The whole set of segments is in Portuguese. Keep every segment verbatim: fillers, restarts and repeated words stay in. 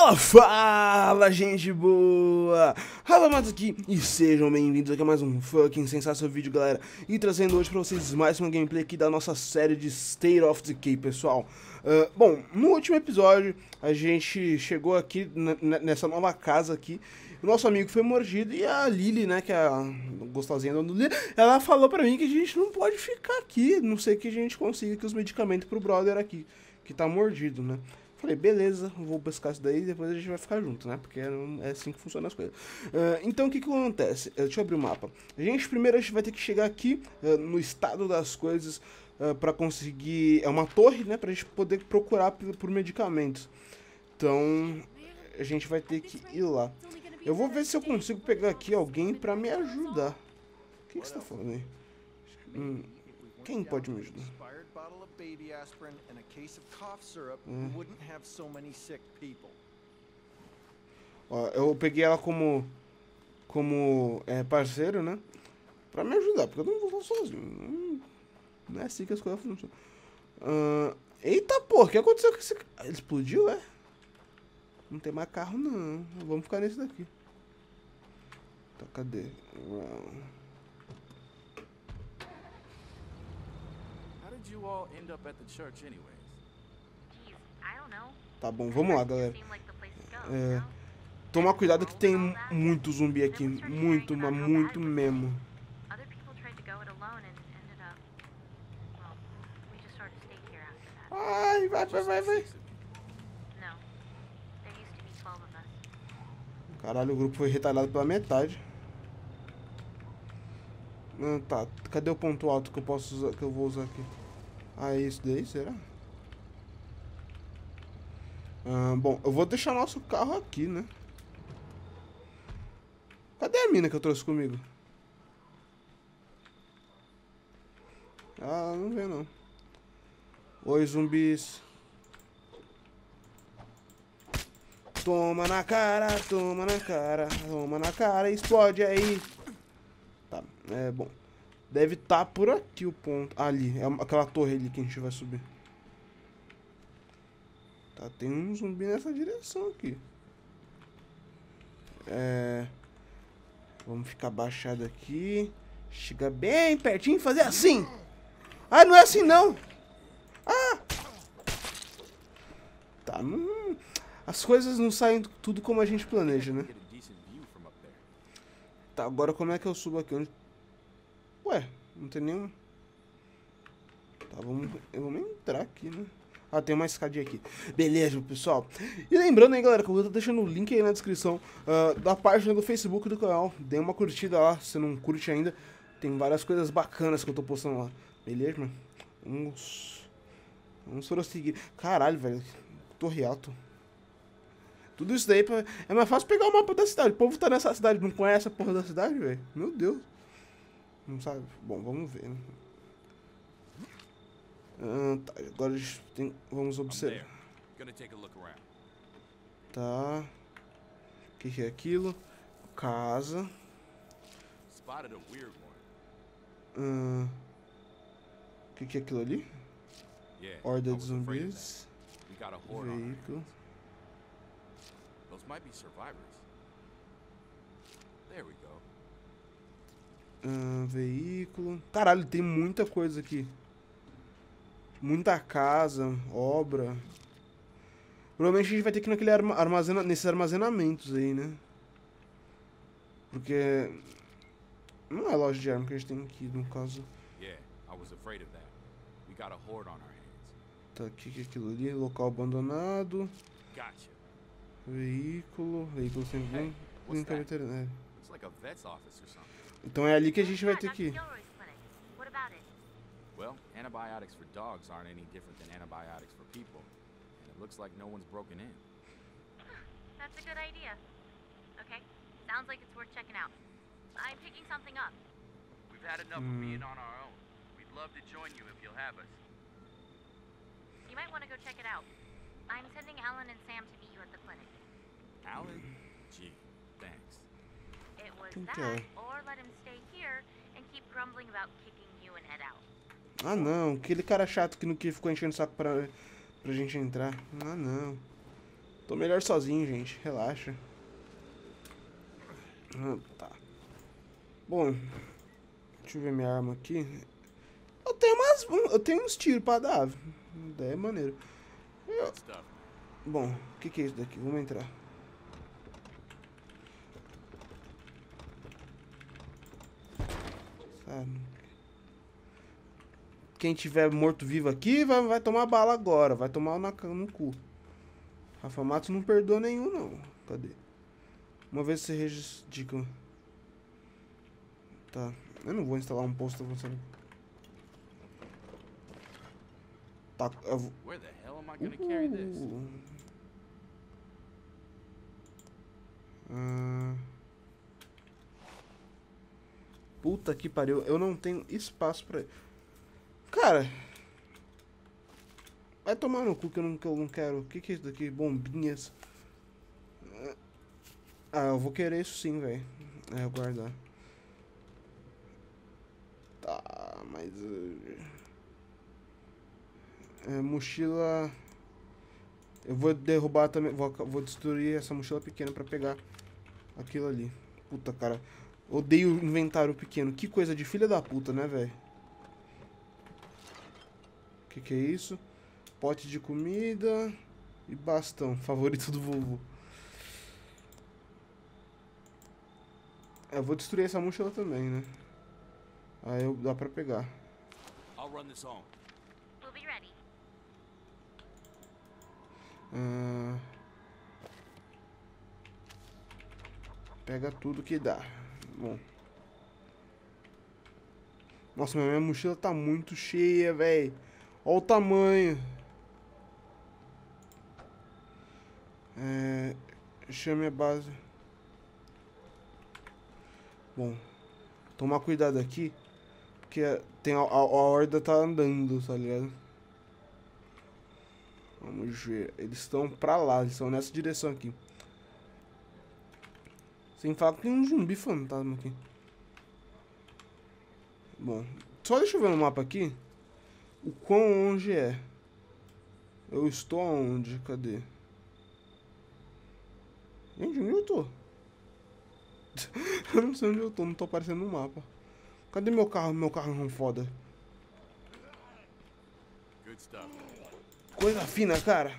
Fala, fala, gente boa! Ralamatos aqui e sejam bem-vindos aqui a mais um fucking sensacional vídeo, galera. E trazendo hoje pra vocês mais uma gameplay aqui da nossa série de State of Decay, pessoal. Uh, bom, no último episódio a gente chegou aqui nessa nova casa aqui. O nosso amigo foi mordido e a Lily, né, que é a gostosinha do Lily, ela falou pra mim que a gente não pode ficar aqui, não sei que a gente consiga aqui os medicamentos pro brother aqui, que tá mordido, né. Falei, beleza, vou buscar isso daí e depois a gente vai ficar junto, né? Porque é assim que funcionam as coisas. Uh, então, o que que acontece? Uh, deixa eu abrir o mapa. A gente, primeiro, a gente vai ter que chegar aqui, uh, no estado das coisas, uh, pra conseguir... É uma torre, né? Pra gente poder procurar por, por medicamentos. Então, a gente vai ter que ir lá. Eu vou ver se eu consigo pegar aqui alguém pra me ajudar. O que que você tá falando aí? Hum, quem pode me ajudar? Baby aspirin and a case of cough syrup, hum. we wouldn't have so many sick people. Ó, eu peguei ela como como é, parceiro, né? Pra me ajudar, porque eu não vou sozinho. Não é assim que as coisas funcionam. Uh, eita porra, o que aconteceu com esse carro? Ele explodiu, é? Não tem mais carro, não. Vamos ficar nesse daqui. Tá, cadê? Uau. You all end up at the church anyways? Geez, I don't know. Tá bom, vamos lá, galera. É, tomar cuidado que tem muito zumbi aqui. Muito, mas muito mesmo. Ai, vai, vai, vai, vai. Caralho, o grupo foi retalhado pela metade. Ah, tá, cadê o ponto alto que eu posso usar, que eu vou usar aqui? Ah, é isso daí, será? Ah, bom, eu vou deixar nosso carro aqui, né? Cadê a mina que eu trouxe comigo? Ah, não vê não. Oi, zumbis. Toma na cara, toma na cara, toma na cara, explode aí. Tá, é bom. Deve estar tá por aqui o ponto. Ali, é aquela torre ali que a gente vai subir. Tá, tem um zumbi nessa direção aqui. É... Vamos ficar abaixado aqui. Chega bem pertinho e fazer assim. Ah, não é assim não. Ah! Tá, não... As coisas não saem tudo como a gente planeja, né? Tá, agora como é que eu subo aqui? Onde... Ué, não tem nenhum... Tá, vamos, vamos entrar aqui, né? Ah, tem uma escadinha aqui. Beleza, pessoal. E lembrando aí, galera, que eu vou estar deixando o link aí na descrição uh, da página do Facebook do canal. Dê uma curtida lá, se não curte ainda. Tem várias coisas bacanas que eu tô postando lá. Beleza, mano? Vamos... Vamos prosseguir. Caralho, velho. Torre alto. Tudo isso daí pra... É mais fácil pegar o mapa da cidade. O povo tá nessa cidade, não conhece a porra da cidade, velho. Meu Deus. Não sabe? Bom, vamos ver, né? Ah, tá, agora a gente tem... Vamos observar. Tá. O que, que é aquilo? Casa. Ah, o que, que é aquilo ali? Horda de zumbis. Veículo. Those might be survivors. There we go. Uh, veículo. Caralho, tem muita coisa aqui. Muita casa, obra. Provavelmente a gente vai ter que ir naquele arma armazena nesses armazenamentos aí, né? Porque não é loja de arma que a gente tem aqui, no caso. Tá, aqui que é aquilo ali, local abandonado. Veículo, veículo sem bom, clínica veterinária. Então é ali que a gente vai ter que ir. Well, antibiotics for dogs aren't any different than antibiotics for people, and it looks like no one's broken in. That's a good idea. Okay, sounds like it's worth checking out. I'm picking something up. We've had enough of being on our own. We'd love to join you if you'll have us. You might want to go check it out. I'm sending Alan and Sam to meet you at the clinic. Alan? Gee, thanks. It was Okay. that, or let him stay here and keep grumbling about kicking you and Ed out. Ah não, aquele cara chato que no que ficou enchendo o saco pra, pra gente entrar. Ah não. Tô melhor sozinho, gente. Relaxa. Ah, tá. Bom, deixa eu ver minha arma aqui. Eu tenho umas, eu tenho uns tiros pra dar. É maneiro. Eu... Bom, o que, que é isso daqui? Vamos entrar. Sabe? Quem tiver morto-vivo aqui vai, vai tomar bala agora. Vai tomar na, no cu. Rafa Matos não perdoa nenhum, não. Cadê? Uma vez você registra. Tá. Eu não vou instalar um posto funcionando. Tá. Eu vou... Where the hell am I gonna carry this? Uh. Ah. Puta que pariu. Eu não tenho espaço pra... Cara... Vai tomar no cu que eu não, que eu não quero. O que, que é isso daqui? Bombinhas. Ah, eu vou querer isso sim, velho. É, eu guardar. Tá, mas... É, mochila... Eu vou derrubar também... Vou, vou destruir essa mochila pequena pra pegar aquilo ali. Puta, cara. Odeio inventário pequeno. Que coisa de filha da puta, né, velho? Que que é isso? Pote de comida e bastão. Favorito do vovô. Eu vou destruir essa mochila também, né? Aí eu, dá pra pegar. I'll run this on. We'll be ready. Ah, pega tudo que dá. Bom. Nossa, mas minha mochila tá muito cheia, velho. Olha o tamanho. É, chame a base. Bom, tomar cuidado aqui, porque tem a, a, a horda tá andando, tá ligado? Vamos ver, eles estão pra lá, eles estão nessa direção aqui. Sem falar que tem um zumbi fantasma aqui. Bom, só deixa eu ver no mapa aqui o quão longe é. Eu estou aonde? Cadê? Gente, onde eu tô? Eu não sei onde eu tô, não tô aparecendo no mapa. Cadê meu carro, meu carro foda? Good stuff. Coisa fina, cara.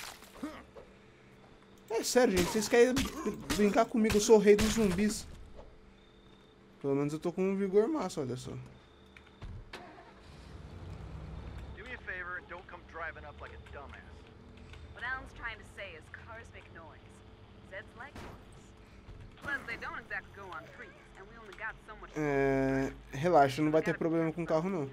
É sério, gente, vocês querem brincar comigo? Eu sou o rei dos zumbis. Pelo menos eu tô com um vigor massa, olha só. Do me a favor and don't come driving up like a dumbass. What Alan's trying to say is cars make noise. Zed's like noise. Plus, they don't exactly go on trees, and we only got so much... É... Relaxa, não vai ter problema com o carro, não.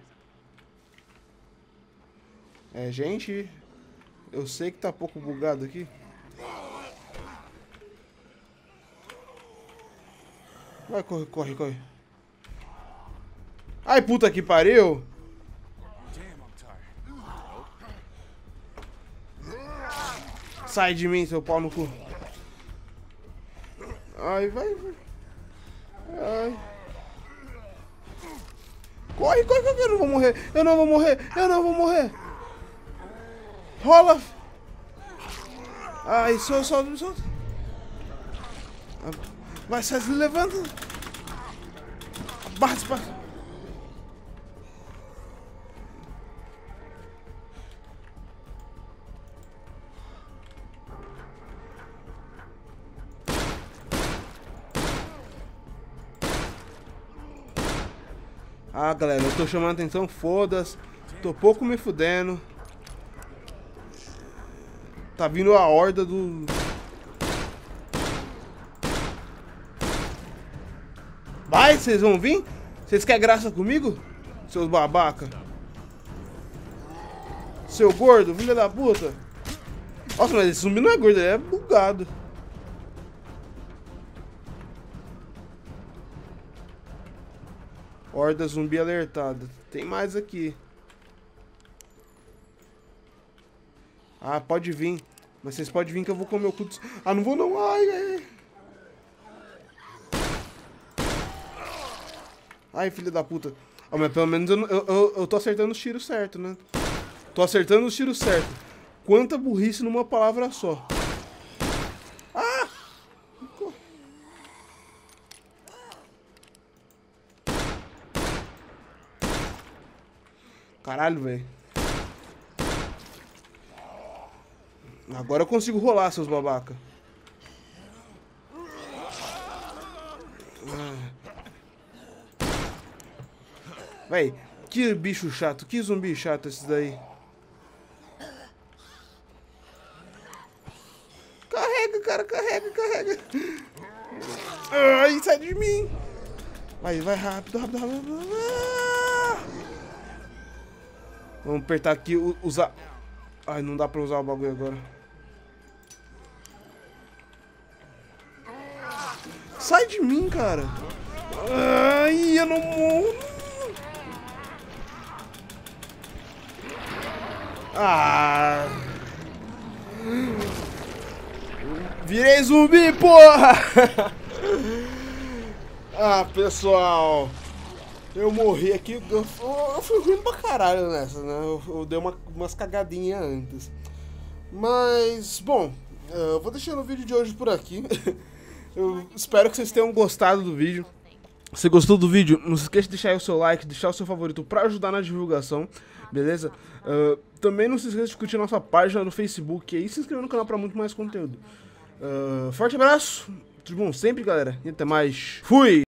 É, gente... Eu sei que tá pouco bugado aqui. Vai, corre, corre, corre. Ai, puta que pariu! Sai de mim, seu pau no cu. Ai, vai, vai. Ai. Corre, corre, corre, eu não vou morrer. Eu não vou morrer, eu não vou morrer. Rola. Ai, solta, solta, solta. Vai, sai, levanta. Bate, bate. Ah, galera, eu tô chamando atenção, foda-se. Tô pouco me fudendo. Tá vindo a horda do... Vai, vocês vão vir? Vocês querem graça comigo? Seus babaca. Seu gordo, filho da puta. Nossa, mas esse zumbi não é gordo, ele é bugado. Horda zumbi alertada. Tem mais aqui. Ah, pode vir. Mas vocês podem vir que eu vou comer o cu. Ah, não vou não. Ai, ai. Ai, filho da puta. Ah, mas pelo menos eu, eu, eu, eu tô acertando os tiros certos, né? Tô acertando os tiros certos. Quanta burrice numa palavra só. Caralho, velho. Agora eu consigo rolar, seus babaca. Ah. Véi, que bicho chato, que zumbi chato esse daí. Carrega, cara, carrega, carrega. Ai, sai de mim. Vai, vai rápido, rápido, rápido. Ah! Vamos apertar aqui, usar... Ai, não dá pra usar o bagulho agora. Sai de mim, cara. Ai, eu não morro. Ah. Virei zumbi, porra. Ah, pessoal. Eu morri aqui. Eu, eu fui ruim pra caralho nessa, né? Eu, eu dei uma, umas cagadinhas antes. Mas, bom. Eu vou deixando o vídeo de hoje por aqui. Eu espero que vocês tenham gostado do vídeo. Se gostou do vídeo, não se esqueça de deixar aí o seu like, deixar o seu favorito pra ajudar na divulgação, beleza? Uh, também não se esqueça de curtir nossa página no Facebook e se inscrever no canal pra muito mais conteúdo. Uh, forte abraço, tudo bom sempre, galera, e até mais. Fui!